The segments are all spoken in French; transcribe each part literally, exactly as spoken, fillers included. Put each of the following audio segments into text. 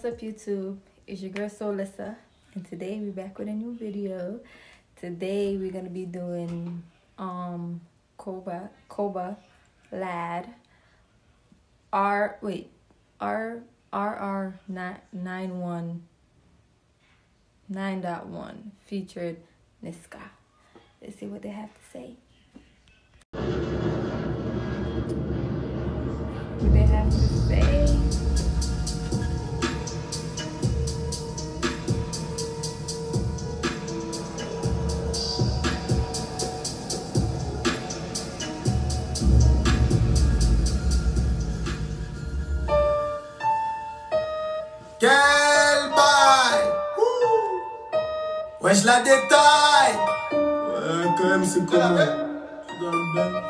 up, YouTube? It's your girl Solissa, and today we're back with a new video. Today we're gonna be doing um Koba Koba Lad R wait R R R nine one nine dot one featured Niska. Let's see what they have to say. What they have to say. Quel bail! Ouais, je la détaille! Ouais, quand même, c'est comment? Je suis dans le bain.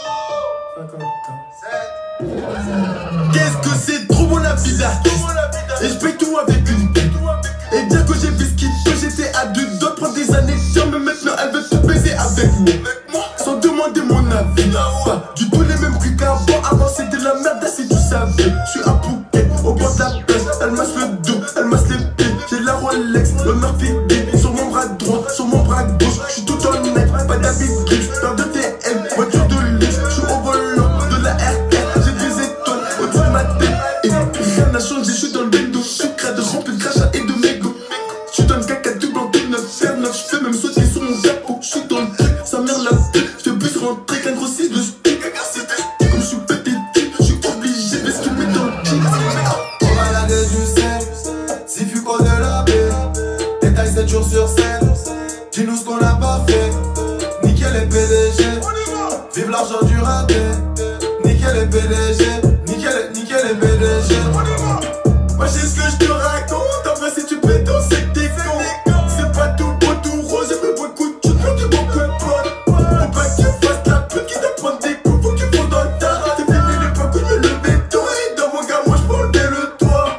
cinquante. Qu'est-ce que c'est trop bon la vie d'artiste? Et je paye tout avec une pute. Et dire que j'ai fait ce qu'il peut, j'étais à deux doigts de prendre des années de mais maintenant elle veut tout baiser avec moi. Sans demander mon avis. Pas du tout les mêmes prix qu'avant. Avant c'était la merde, là si tu savais. Je suis à Phuket, au bord de la plage. Elle masse le dos, elle masse les pieds. J'ai la Rolex, le Murphy Gay. Sur mon bras droit, sur mon bras gauche. Je suis tout en net, pas d'habit glitch. Peur de T M, voiture de luxe. Je suis au volant de la R quatre. J'ai des étoiles au-dessus de ma tête. Et rien n'a changé, je suis dans le bendo. Je suis crade, rempli de crachat et de mégots. Je suis dans le caca tout blanc, tout neuf, faire neuf. Je fais même sauter sur mon capot. Je suis dans le truc, ça merde la pute. Je fais plus rentrer qu'un gros six de stick. Comme je suis pété de cul, je suis obligé de ce qu'il met dans le kick. On va la du sel, si fut pas de la baie. Détail sept jours sur sept. Dis-nous ce qu'on n'a pas fait. Nickel les P D G. Vive l'argent du raté. Nickel les P D G. Nickel, nickel les P D G. Moi j'ai ce que je te raconte. En vrai si tu pétos c'est que t'es con. C'est pas tout beau tout rose. J'ai fait beaucoup de choses, mais du bon coup de pote. Faut pas que tu fasses la pute qui te prend des coups. Faut que tu fondes dans le tas. T'es fini les pas couilles mais le béton. Et dans mon gars moi j'prends le toit.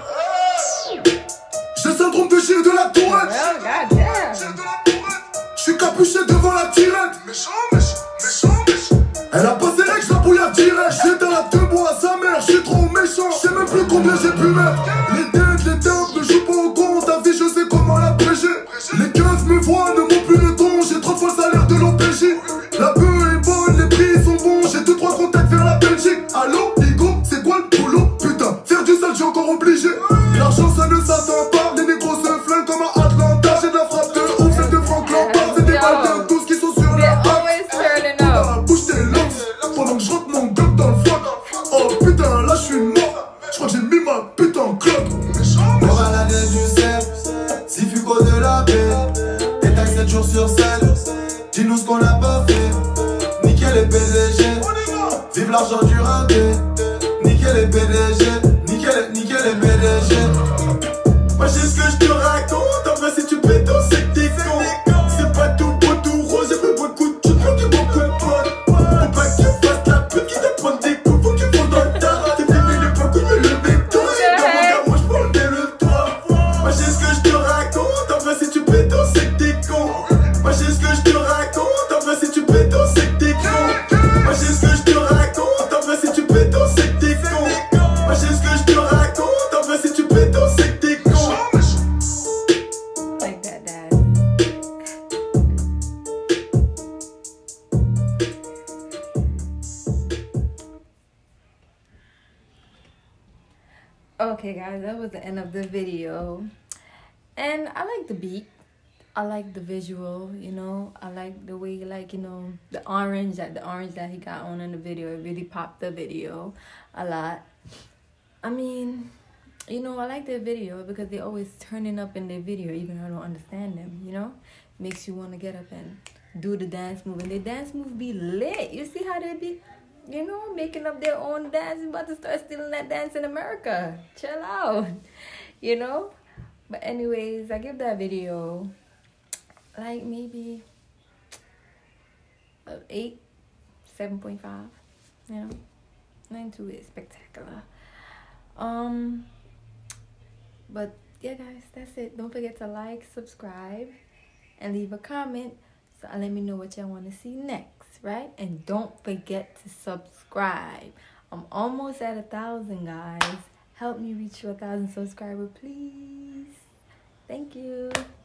J'ai le syndrome de Gilles de la Tourette. Oh god damn. J'suis capuché devant la tirette. Méchant, méchant, méchant, méchant. Elle a passé l'ex, la bouillard direct. J'étais dans la deux bois à sa mère, j'suis trop méchant. J'sais même plus combien j'ai pu mettre. Les dettes, les tempes ne jouent pas au con. Ta vie, je sais comment la préger. Les keufs me voient, ne m'ont plus le ton. J'ai trois fois le salaire de l'O P J. La beuh est bonne, les prix sont bons. J'ai deux, trois contacts vers la Belgique. Allô, Igo, c'est quoi le boulot? Putain, faire du sale, j'suis encore obligé. L'argent, ça ne s'attend pas. Les négros se flinguent comme à Atlanta. J'ai de la frappe de ouf, c'est de Franck Lampard. C'est des balles de tous qui sont sur la barre. Dans la bouche des lances, pendant que je rentre mon glock dans le froc. Oh putain, là je suis mort. Je crois que j'ai mis ma pute en cloque. On va la du sel, si fut qu'au de la paix. Détail sept jours sur sept. Dis-nous ce qu'on n'a pas fait. Nickel les P D G. Vive l'argent du raté. Nickel les P D G. Nickel, nickel les P D G. Moi j'ai ce que je te raconte. En vrai si tu pétos c'est que t'es con. C'est pas tout beau tout rose. J'ai fait beaucoup de choses, mais du bon coup de pote. Faut pas que tu fasses la pute qui te prend des coups. Faut que tu fondes dans le tas. T'es fini les pas couilles mais le béton. Et dans mon gars moi j'prends le toit. Moi j'ai ce que je te raconte. En vrai si tu pétos c'est que t'es con. Moi j'ai ce que je te raconte. En vrai si tu pétos c'est que t'es con. Moi j'ai ce que je te raconte. En vrai si tu pétos c'est que t'es con. Moi j'ai ce que je te raconte. En vrai si tu pétos c'est que t'es con. Like that, Dad. Okay guys, that was the end of the video. And I like the beat. I like the visual, you know. I like the way, like, you know, the orange that the orange that he got on in the video. It really popped the video a lot. I mean, you know, I like their video because they always turning up in their video, even though I don't understand them, you know. Makes you want to get up and do the dance move. And their dance move be lit. You see how they be, you know, making up their own dance. You're about to start stealing that dance in America. Chill out, you know. But anyways, I give that video like maybe uh, eight, seven point five, you know. Nothing too spectacular. Um, but yeah guys, that's it. Don't forget to like, subscribe, and leave a comment so let me know what y'all want to see next, right? And don't forget to subscribe. I'm almost at a thousand, guys. Help me reach to a thousand subscribers, please. Thank you.